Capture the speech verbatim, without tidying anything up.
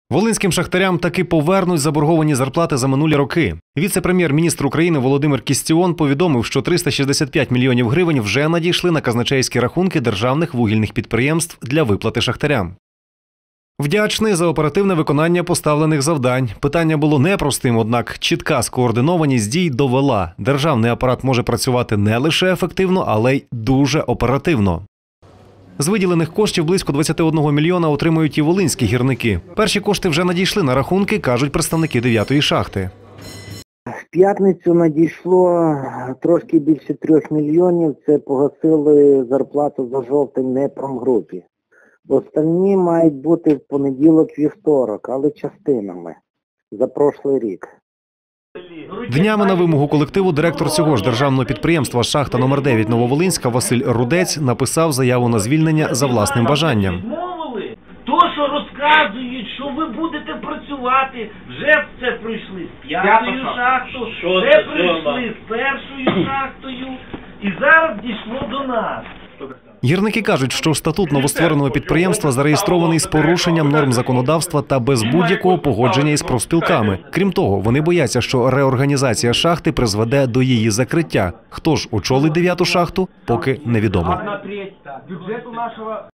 Волинським шахтарям таки повернуть заборговані зарплати за минулі роки. Віце-прем'єр-міністр України Володимир Кістіон повідомив, що триста шістдесят п'ять мільйонів гривень вже надійшли на казначейські рахунки державних вугільних підприємств для виплати шахтарям. Вдячний за оперативне виконання поставлених завдань. Питання було непростим, однак чітка скоординованість дій довела. Державний апарат може працювати не лише ефективно, але й дуже оперативно. З виділених коштів близько двадцять один мільйона отримують і волинські гірники. Перші кошти вже надійшли на рахунки, кажуть представники дев'ятої шахти. В п'ятницю надійшло трошки більше трьох мільйонів. Це погасили зарплату за жовтень не промгрупі. Останні мають бути в понеділок-вівторок, але частинами за прошлий рік. Днями на вимогу колективу директор цього ж державного підприємства «Шахта номер дев'ять Нововолинська» Василь Рудець написав заяву на звільнення за власним бажанням. То, що розказують, що ви будете працювати, вже це пройшли з п'ятою шахтою, вже прийшли з першою шахтою і зараз дійшло до нас. Гірники кажуть, що статут новоствореного підприємства зареєстрований з порушенням норм законодавства та без будь-якого погодження із профспілками. Крім того, вони бояться, що реорганізація шахти призведе до її закриття. Хто ж очолить дев'яту шахту, поки невідомо.